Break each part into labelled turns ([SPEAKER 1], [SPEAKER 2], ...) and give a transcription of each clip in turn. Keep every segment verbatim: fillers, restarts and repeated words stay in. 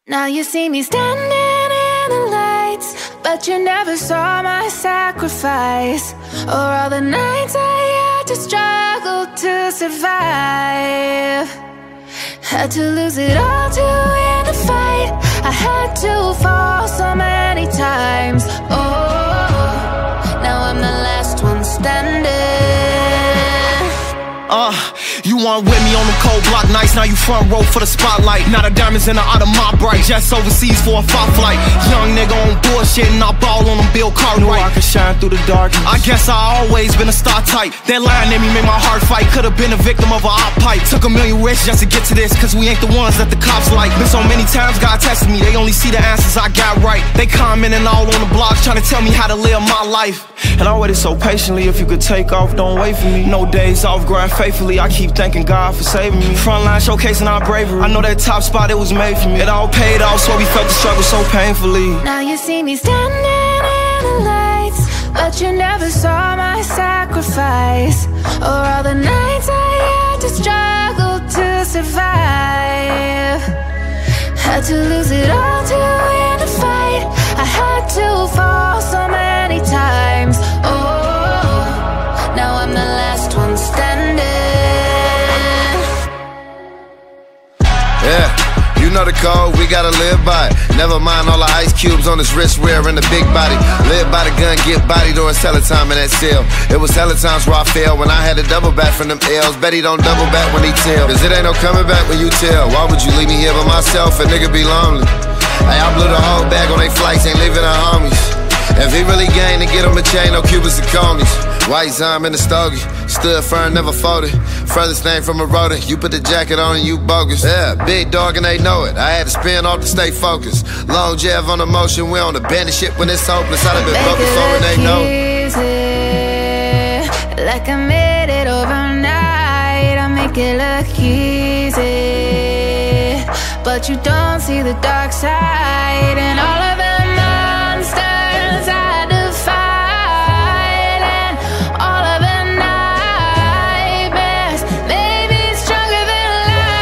[SPEAKER 1] Now you see me standing in the lights, but you never saw my sacrifice, or all the nights I had to struggle to survive. Had to lose it all to win the fight. I had to fall so many times. Oh, now I'm the last one standing.
[SPEAKER 2] Uh, you weren't with me on them cold block nights. Now you front row for the spotlight. Now the diamonds in the out of my bright. Jets overseas for a fight flight. Young nigga on bullshit and I ball on them Bill Cartwright. Knew I could shine through the dark. I guess I always been a star type. That line in me made my heart fight. Could've been a victim of a hot pipe. Took a million risks just to get to this, cause we ain't the ones that the cops like. Been so many times God tested me, they only see the answers I got right. They commenting all on the blogs trying to tell me how to live my life. And I waited so patiently. If you could take off, don't wait for me. No days off, grind faithfully. I keep thanking God for saving me. Frontline showcasing our bravery. I know that top spot, it was made for me. It all paid off, so we felt the struggle so painfully.
[SPEAKER 1] Now you see me standing in the lights, but you never saw my sacrifice, or all the nights I had to struggle to survive. Had to lose it all to win the fight. I had to fall so many times. Oh, now I'm the last one standing.
[SPEAKER 3] Yeah, you know the code, we gotta live by it. Never mind all the ice cubes on his wrist wearing the big body. Live by the gun, get body during hella time in that cell. It was hella times where I failed when I had to double back from them L's. Bet he don't double back when he tell, cause it ain't no coming back when you tell. Why would you leave me here by myself? A nigga be lonely. Hey, I blew the whole bag on they flights, ain't leaving the homies. If he really gang, to get him a chain, no Cubans and Coneys. White Zime in the stogie, stood firm, never folded. Furthest name from a rodent, you put the jacket on and you bogus. Yeah, big dog and they know it, I had to spin off to stay focused. Long jab on the motion, we on the bandit shit when it's hopeless. I'd have been broke before and they know it.
[SPEAKER 1] Like I made it overnight, I make it look easy, but you don't see the dark side and all of the monsters I defied, and all of the nightmares made me stronger than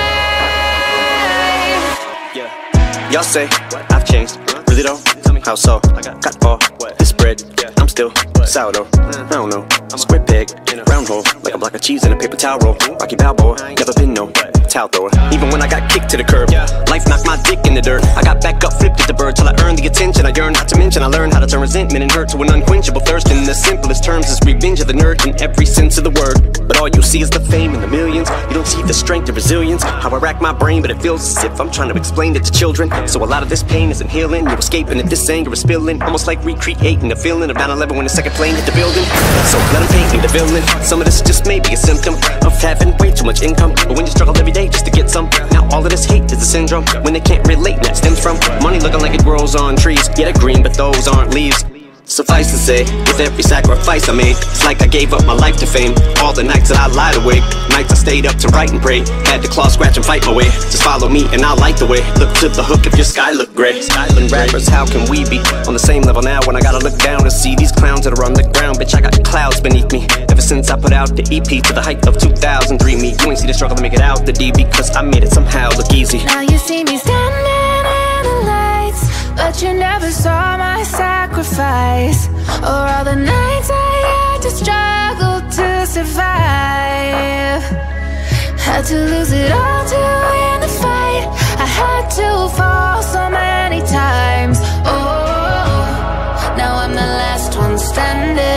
[SPEAKER 1] life.
[SPEAKER 4] Yeah, y'all say I've changed, really though? Tell me how so? Got all this bread, I'm still sourdough. I don't know, square peg, round hole, like a block of cheese in a paper towel roll. Rocky Balboa, never been no towel thrower. Even when I got kicked to the curb, life knocked my dick in the dirt. I got back up, flipped at the bird till I earned the attention I yearned. Not to mention I learned how to turn resentment and hurt to an unquenchable thirst. In the simplest terms is revenge of the nerd in every sense of the word. But all you see is the fame and the millions. You don't see the strength and resilience. How I rack my brain, but it feels as if I'm trying to explain it to children. So a lot of this pain isn't healing. You're escaping if this anger is spilling. Almost like recreating the feeling of nine eleven when the second plane hit the building. So let them paint me the villain. Some of this just may be a symptom of having way too much income. But when you struggle every day just to get some, now all of this hate is a syndrome. When they can't relate, and that stems from money looking like it grows on trees. Yeah, they're green, but those aren't leaves. Suffice to say, with every sacrifice I made, it's like I gave up my life to fame. All the nights that I lied awake, nights I stayed up to write and pray. Had to claw, scratch, and fight my way. Just follow me and I'll light the way. Look to the hook if your sky look gray. Skyland rappers, how can we be on the same level now when I gotta look down to see these clowns that are on the ground? Bitch, I got clouds beneath me. Ever since I put out the E P to the height of two thousand three me. You ain't see the struggle to make it out the D because I made it somehow look easy.
[SPEAKER 1] Now you see me standing in the lights, but you never saw my sacrifice, or all the nights I had to struggle to survive. Had to lose it all to win the fight. I had to fall so many times. Oh, now I'm the last one standing.